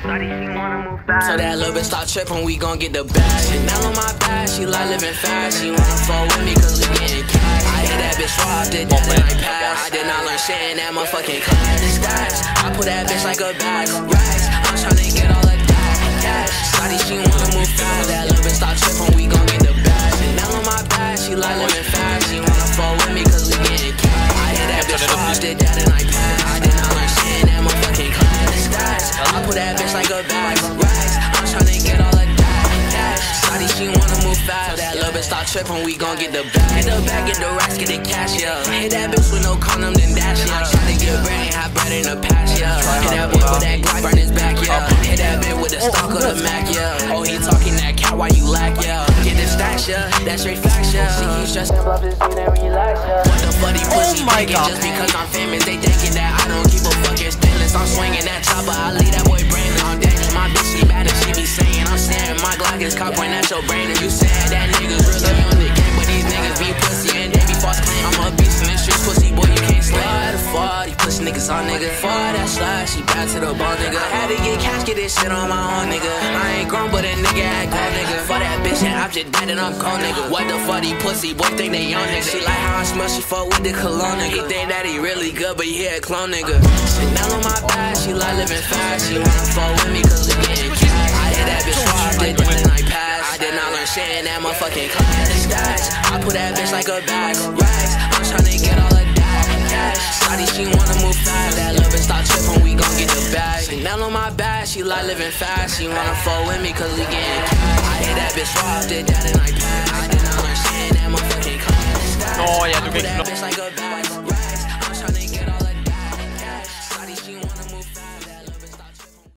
So that little bitch start trippin', we gon' get the bag. Chanel on my back, she like living fast. She wanna fall with me cause we getting cash. I hit that bitch raw, did that and I passed. I did not learn shit in that motherfucking class. The stats, I put that bitch like a bag. Racks, I'm tryna get all of that cash. Shawty, she wanna move fast. That little bitch start trippin', we gon' get the bag. Chanel on my back, she like living fast. She wanna fall with me cause we getting cash. I hit that bitch raw, did that and I passed. I did not learn shit in that motherfucking class. The stats, I put that bitch like a bag. Racks, I'm tryna get all of that cash. Shawty, she wanna move fast. So that little bitch start trippin', we gon' get the bag. Get the bag, get the racks, get the cash, yeah. Hit that bitch with no condom, then dash, yeah. I'm tryna get bread, ain't have bread in the past, yeah. Hit that boy with that Glock, burn his back, yeah. Hit that bitch with the stock of the Mac, yeah. Oh, he talking that cat, why you lack, yeah. Get the stash, yeah. That's straight facts, yeah. See, he stressing up his feet and relax, yeah. What the funny pussy thinking? Just because I'm famous, they thinking that I don't keep a fucking stainless. I'm swinging that chopper, I leave that boy brainless. I'm dangerous, my bitch, she bad and she be saying I'm saying my Glock is cock, point at your brain. And you saying that niggas really on the game, but these niggas be pussy and they be false claim. I'm a beast in the streets, pussy boy, you can't slay. These pussy niggas on nigga. That slide, she bad to the bone, nigga. Had to get cash, get this shit on my own, nigga. I ain't grown, but a nigga act grown, nigga. For that bitch, and I'm just dead and I'm cold, nigga. What the fuck, these pussy boy think they on nigga. She like how I smell, she fuck with the cologne, nigga. He think that he really good, but he a clone, nigga. Chanel on my back, she like living fast. She wanna fuck with me cause we getting cash. I hit that bitch hard, did that and I passed. I did not learn shit in that motherfucking class. The stats, I put that bitch like a bag. Racks, I'm tryna get all of that cash. Shawty, she wanna move fast. That little bitch start trippin', we gon' get the bag. Chanel on my back, she like living fast. She wanna fall with me cause we getting cash. I hit that bitch raw, did that and I passed. I did not learn shit in that motherfucking class. No, ja, du I put kriegst that noch. bitch like a bag.